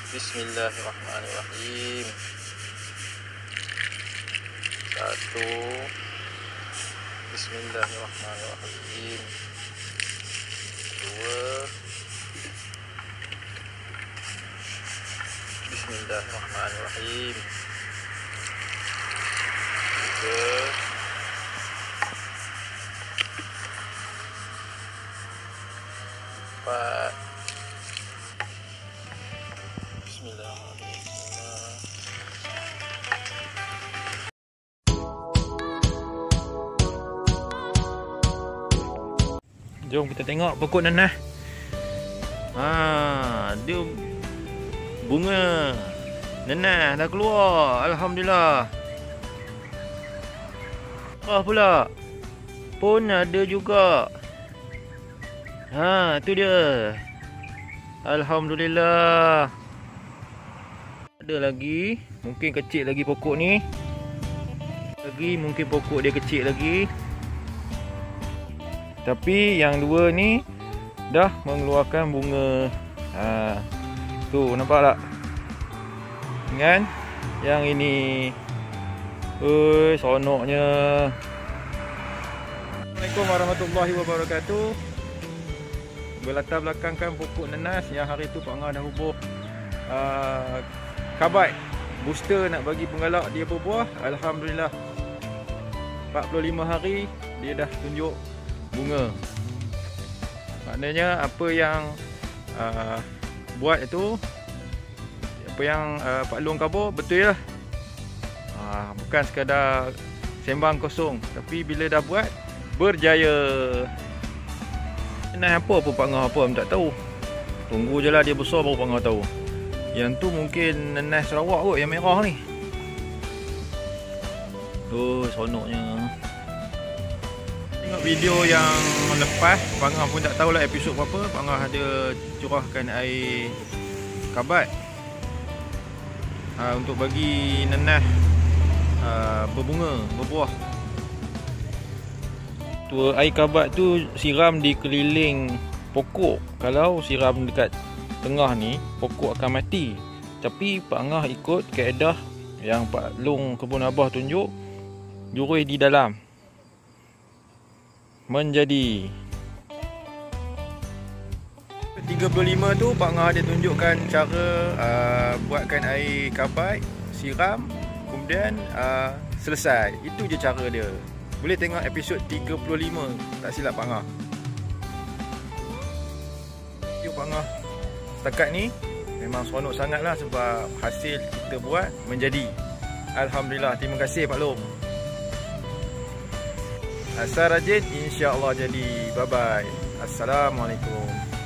Bismillahirrahmanirrahim. 1. Bismillahirrahmanirrahim. 2. Bismillahirrahmanirrahim. 3. Empat. Bismillahirrahmanirrahim. Jom kita tengok pokok nanah. Dia bunga nanah dah keluar. Alhamdulillah. Pula pun ada juga. Tu dia. Alhamdulillah. Ada lagi. Mungkin kecil lagi pokok ni. Mungkin pokok dia kecil lagi. Tapi yang dua ni dah mengeluarkan bunga. Tu nampak tak? Kan? Yang ini. Sonoknya. Assalamualaikum warahmatullahi wabarakatuh. Berlatar belakangkan pokok nanas yang hari tu Pak Ngah dah hubur kabat booster nak bagi penggalak dia berbuah. Alhamdulillah 45 hari dia dah tunjuk bunga. Maknanya apa yang buat itu, apa yang Pak Long kabur betul lah. Bukan sekadar sembang kosong, tapi bila dah buat berjaya. Nanas apa pun Pak Ngah apa tak tahu. Tunggu je lah dia besar baru Pak Ngah tahu. Yang tu mungkin nanas Sarawak kot yang merah ni. Sonoknya. Tengok video yang lepas, Pak Ngah pun tak tahulah episod berapa. Pak Ngah ada curahkan air kabat untuk bagi nanas berbunga, berbuah. Air kabat tu siram di keliling pokok. Kalau siram dekat tengah ni, pokok akan mati. Tapi Pak Ngah ikut kaedah yang Pak Long Kebun Abah tunjuk, jurus di dalam menjadi 35 tu. Pak Ngah dia tunjukkan cara buatkan air kabat, siram, kemudian selesai. Itu je cara dia. Boleh tengok episod 35, tak silap Pak Ngah. Yuk Pak Ngah setakat ni memang seronok sangat lah, sebab hasil kita buat menjadi. Alhamdulillah. Terima kasih Pak Long. Asal rajin, insya Allah jadi. Bye bye. Assalamualaikum.